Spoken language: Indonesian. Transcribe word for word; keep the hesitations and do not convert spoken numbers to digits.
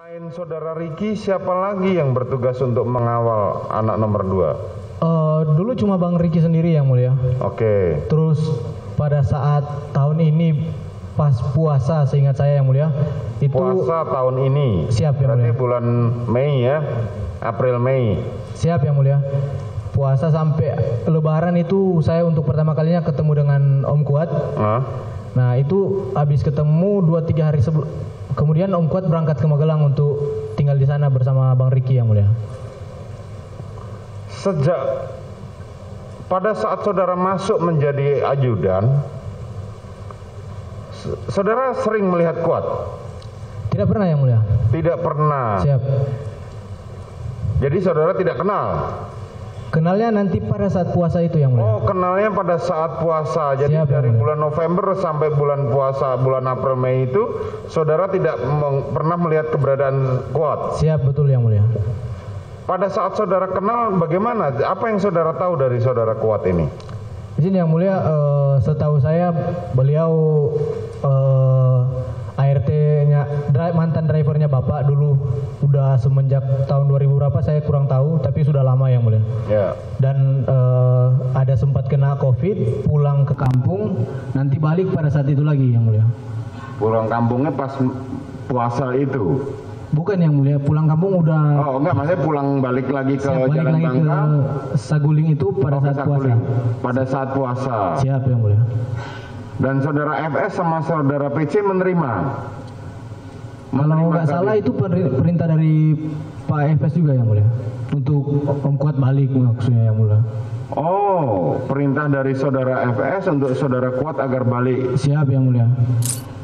Selain saudara Riki, siapa lagi yang bertugas untuk mengawal anak nomor dua? Uh, dulu cuma Bang Riki sendiri yang mulia. Oke. Terus pada saat tahun ini pas puasa, seingat saya yang mulia, itu Puasa tahun ini. Siap yang Berarti mulia. bulan Mei ya, April Mei. Siap yang mulia. Puasa sampai Lebaran itu saya untuk pertama kalinya ketemu dengan Om Kuat. Hah? Nah itu habis ketemu dua tiga hari sebelum, kemudian Om Kuat berangkat ke Magelang untuk tinggal di sana bersama Bang Riki yang mulia. Sejak pada saat saudara masuk menjadi ajudan, saudara sering melihat Kuat? Tidak pernah yang mulia. Tidak pernah. Siap. Jadi saudara tidak kenal? Kenalnya nanti pada saat puasa itu yang mulia. Oh, kenalnya pada saat puasa. Jadi Siap, dari yang mulia. bulan November sampai bulan puasa, bulan April Mei itu saudara tidak meng- pernah melihat keberadaan Kuat. Siap, betul yang mulia. Pada saat saudara kenal, bagaimana? Apa yang saudara tahu dari saudara Kuat ini? Di sini yang mulia, eh, setahu saya beliau eh, A R T-nya dri- mantan drivernya Bapak dulu, udah semenjak tahun dua ribu berapa saya kurang tahu, tapi sudah lama yang mulia. Ya. Dan eh, ada sempat kena COVID, pulang ke kampung, nanti balik pada saat itu lagi yang mulia. Pulang kampungnya pas puasa itu. Bukan yang mulia, pulang kampung udah Oh, enggak, maksudnya pulang balik lagi ke siap balik Jalan lagi Bangka. ke Saguling itu pada Oh, ke saat puasa. Saguling. Pada saat puasa. Siap yang mulia. Dan saudara F S sama saudara P C menerima. Kalau nggak kali- salah itu peri- perintah dari Pak F S juga yang mulia, untuk Om Kuat balik maksudnya yang mulia. Oh, perintah dari saudara F S untuk saudara Kuat agar balik. Siap yang mulia.